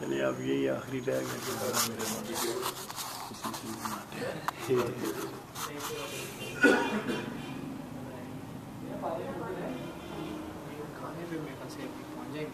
चलिए अब यही आखिरी बैग है जो मेरे मर्जी के किसी चीज़ बनाते हैं।